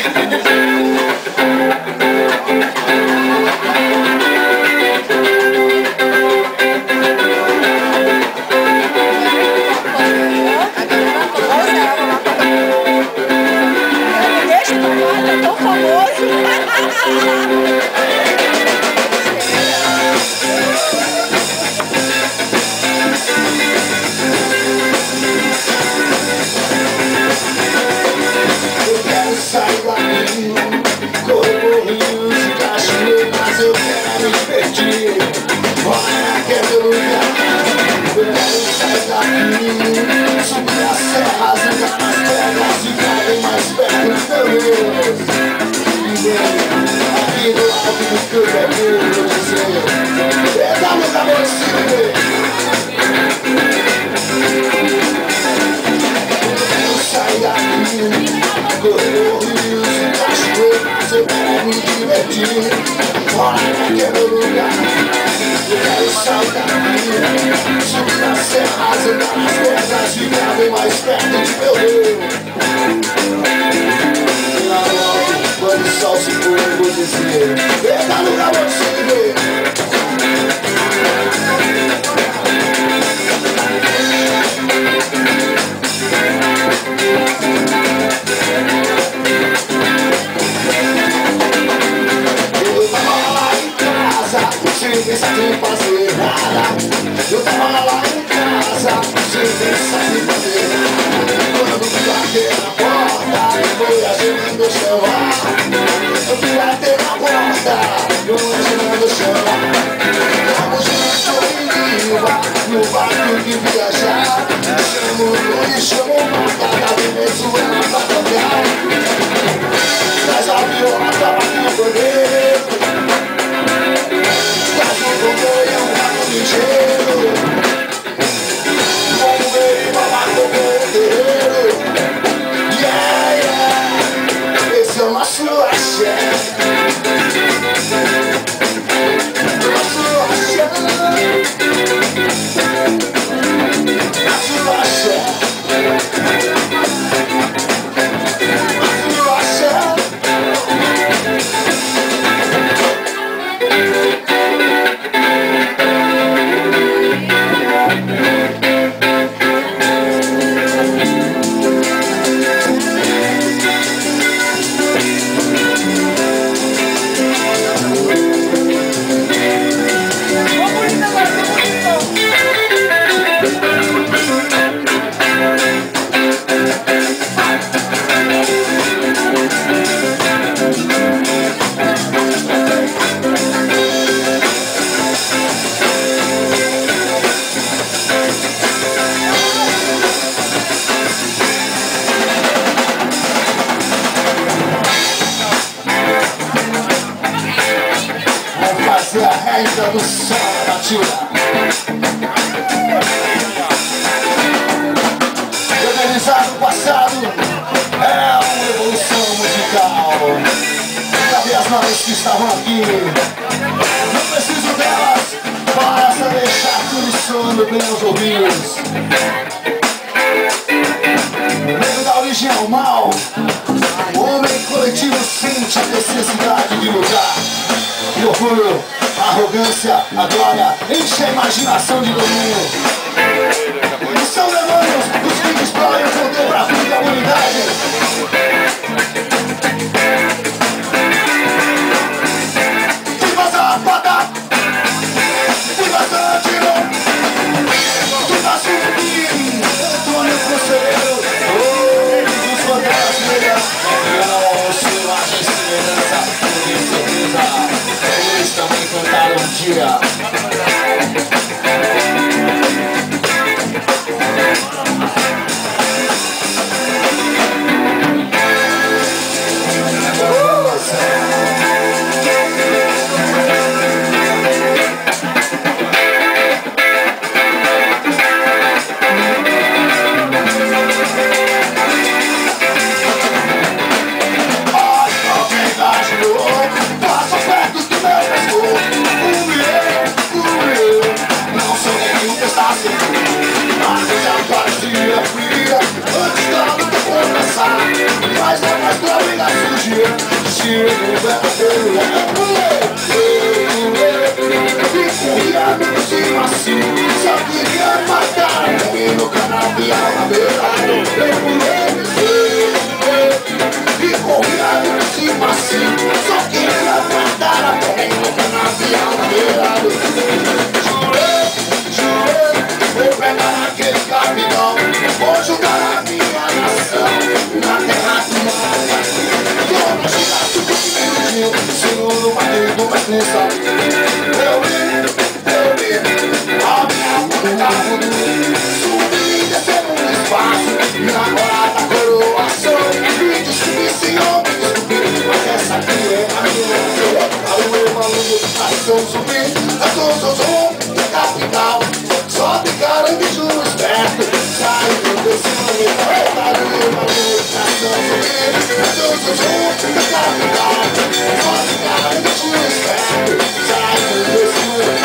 do som da batida. Organizar o passado é uma evolução musical. Cadê as mãos que estavam aqui? Não preciso delas para deixar tudo soando bem aos ouvidos. Medo da origem ao mal, o homem coletivo sente a necessidade de lutar. E orgulho, a arrogância, a glória, enche a imaginação de domínio. E são demônios os que destroem o poder para a vida da humanidade. Viva Zapata! Viva Santino! Viva Zumbi! Antônio Conselheiro! Dos fantasmas! Não, selagem, segurança, com certeza! Eles também cantaram um dia. Tira do verdadeiro corria no cima assim, só queria matar e no canavial na beirada. E corria no cima assim, só queria matar e no canavial na beirada. Jurei, vou pegar aquele capitão, vou jogar a minha nação na terra do mar. Quando chegasse o menino, seguro o marido, mas nem sabe. Eu vi, a minha boneca subi e descendo no espaço. Minha namorada coroação, me disse que senhor me descobri, mas essa aqui é a minha. Alô, maluco, ação zumbi, azul, da capital. Só tem caranguejo esperto, saindo desse planeta. Alô, maluco, ação zumbi, azul, da capital. Só tem caranguejo esperto, saindo desse planeta.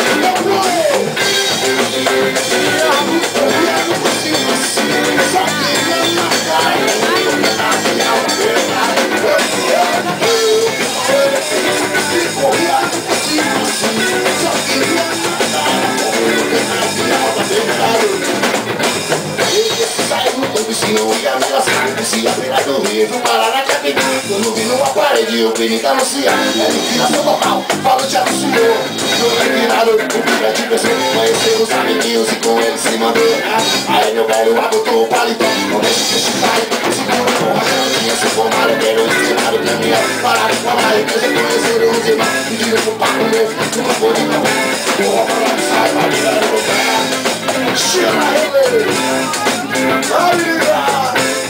Se a beira do rio, vou parar na cabine. Quando vi numa parede, o perigo anuncia. É liquidação total, falo de anunciou. Tô revirado, o filho de pessoa. Conheceu os amiguinhos e com eles se mandou. Aí meu velho abotou o paletó. Não deixa que este cai, segura com a jantinha. Se for marinheiro, ensinado caminhão. Pararam com a empresa, conheceram os irmãos. Pediram pro papo meu, nunca pôde não. O roupa lá que sai, vai virar no lugar. Chama ele, vai virar.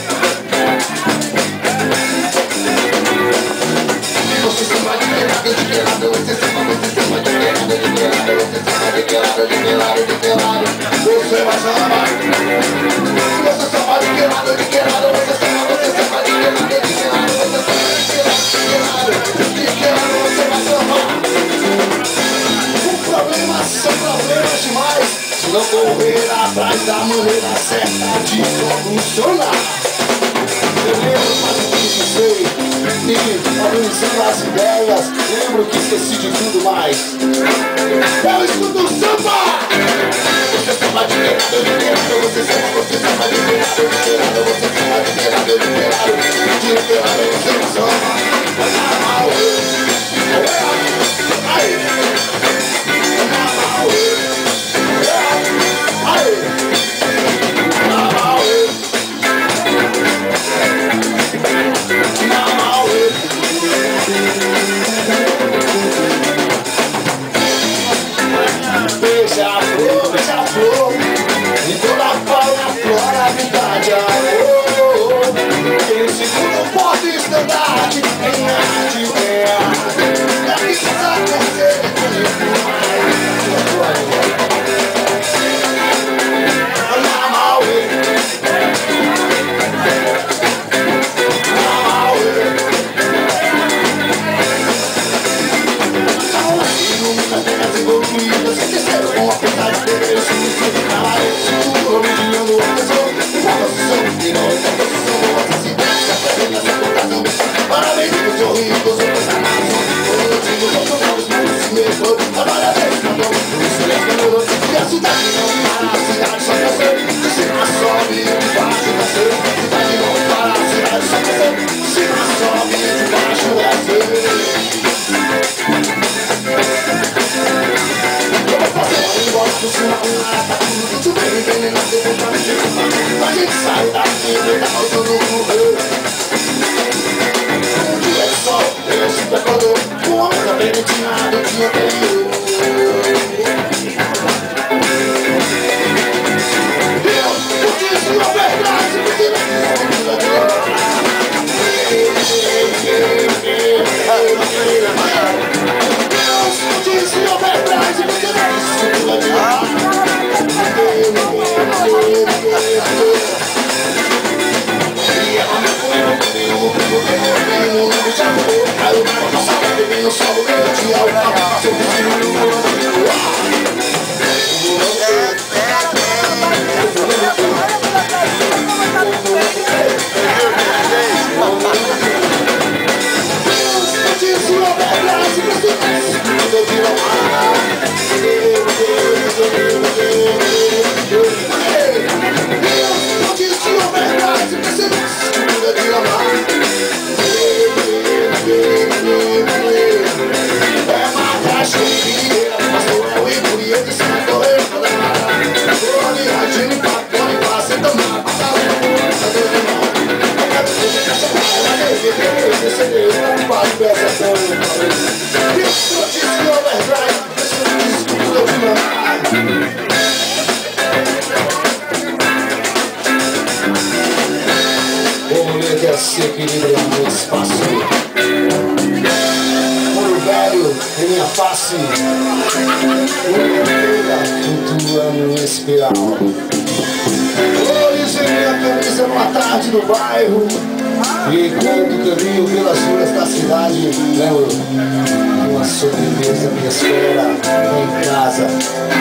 Você se vai de pelado, você se vai de pelado, você vai chamar. Você se vai de pelado, você se vai de pelado, você vai chamar. O problema são problemas demais, se não correr atrás da maneira certa de solucionar. Eu lembro, mas não sei. E organizando as ideias, lembro que esqueci de tudo mais. Eu escuto o samba! Você samba de pelado, você samba de pelado, você samba de pelado, de pelado, você samba. Vai na mal, aí, vai na mal, aí, na mal, beija-flor, e toda a fauna, flora, verdade, amor. Quem segura o forte estandarte, em arte real. Deve casar com você, parabéns pro seu rico, seu personagem. Parabéns pro meu e a cidade não para, a cidade só cresceu. De cima sobe, de baixo desceu. A cidade não para, a cidade só cresceu. De cima sobe, de baixo desceu. Eu vou fazer um embora do sinal, tá tudo bem, envenenado, eu vou pra mim. A gente sai daqui, vem da alta no correio. Um dia de sol, eu sempre acordou. Um homem também não tinha nada, eu tinha anterior. Eu disse a verdade, porque não disse a verdade, porque não face, flutuando em espiral. Horizei minha camisa numa tarde no bairro, e enquanto caminho pelas ruas da cidade, lembro de uma sobremesa me espera em casa.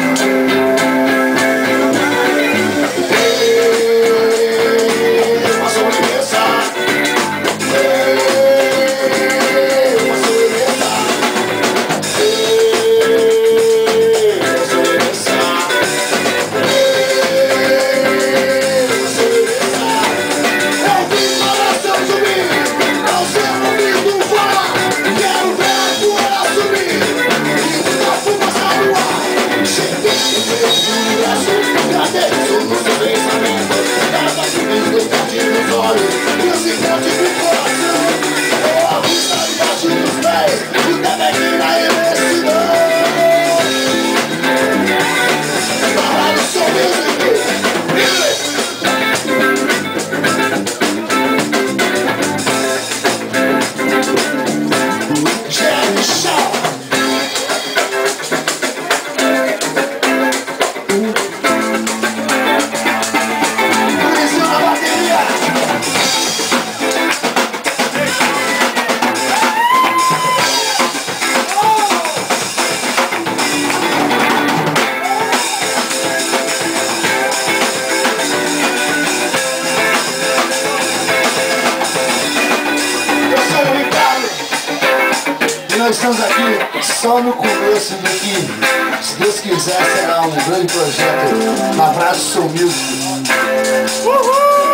Nós estamos aqui só no começo do que, se Deus quiser, será um grande projeto na Praça Soul Music. Uhul!